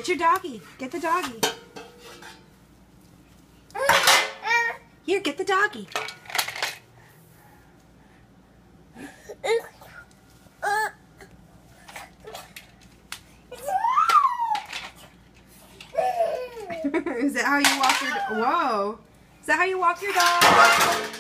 Get your doggy. Get the doggy. Here, get the doggy. Is that how you walk your dog? Whoa. Is that how you walk your dog?